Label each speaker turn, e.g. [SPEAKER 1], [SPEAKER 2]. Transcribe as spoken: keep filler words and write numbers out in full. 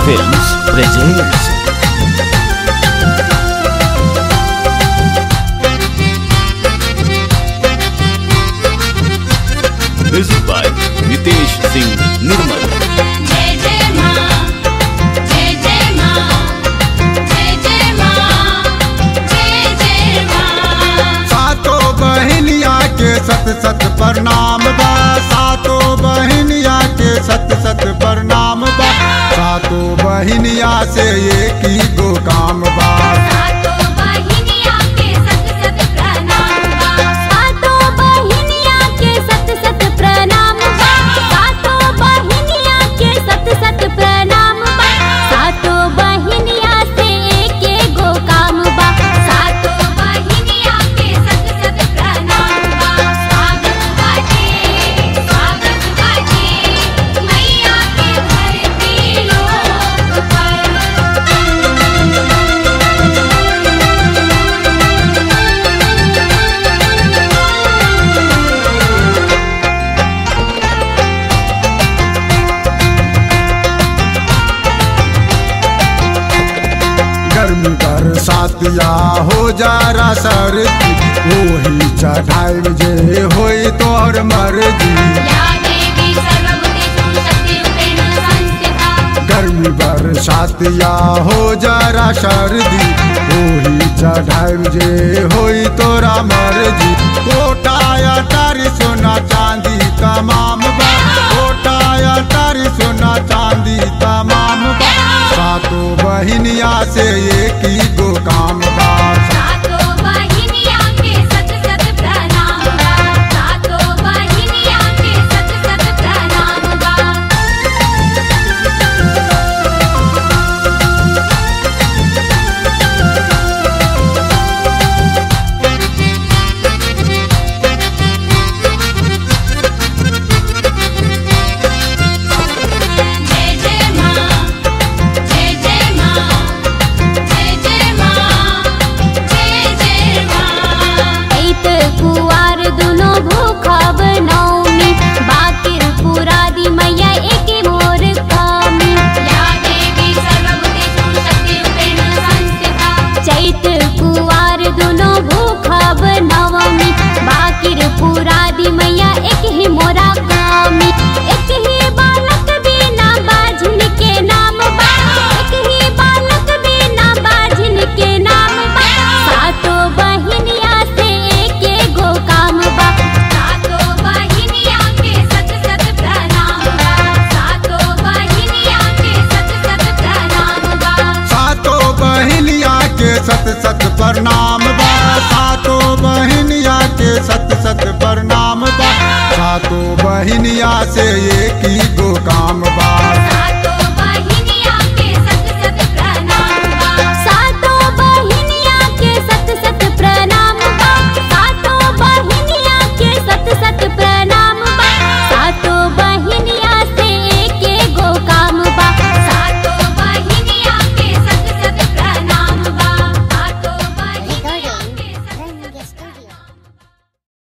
[SPEAKER 1] Films presents music by Nitesh Singh Nirmal.
[SPEAKER 2] जय जय मां जय जय मां जय जय मां जय जय मां।
[SPEAKER 3] सातों बहनिया के सत सत प्रणाम बा, सातों बहनिया के सत सत प्रणाम बा, सातों बहनिया से एक ही गो काम बा।
[SPEAKER 2] सातों बहिनिया के सत सत प्रणाम बा, सातों बहिनिया के सत सत प्रणाम बा, सातों बहिनिया के सत सत प्रणाम बा, सातों बहिनिया से एक गो काम बा, सातों बहिनिया के सत सत प्रणाम बा। स्वागत बाटे स्वागत बाटे मैया के धरती लोक पर।
[SPEAKER 3] गर्मी बरसातिया हो जरा सर्दी, वही चढ़ाई जे होई तोहर मर्जी।
[SPEAKER 2] या देवी सर्वभूतेषु शक्तिरूपेण संस्थिता।
[SPEAKER 3] गर्मी बरसातिया हो जरा सर्दी, वही चढ़ाई जे होई तोरा मर्जी। कोटाया तारी सोना चांदी तमाम बा, कोटाया तारी सोना चांदी तमाम बा, सातों बहिनिया से एक ही गो काम बा।
[SPEAKER 2] सातों बहिनिया के सत सत प्रणाम बा, सातों बहिनिया के सत सत प्रणाम बा। जय जय मां जय जय मां जय जय मां जय जय मां। ऐत कुवार दुनो भूखब नौमी, बाकिर पूरा दी मैया एके मोर कामी। या देवी सर्वभूतेषु शक्तिरूपेण संस्थिता। चैत कुवार दुनो भूखब नवमी, बाकिर पूरा दी मैया एक ही मोरा कामी। एक ही बालक बिना बाझिन के नाम बा, एक ही बालक बिना बाझिन के नाम बा, सातों बहिनिया से एक गो काम बा। सातों बहिनिया के सत सत प्रणाम बा, सातों बहिनिया के सत सत प्रणाम बा।
[SPEAKER 3] सातों बहिनिया के सत सत प्रणाम बा, सातों बहिनिया के सत सत प्रणाम बा, सातों बहिनिया से एक ही गो काम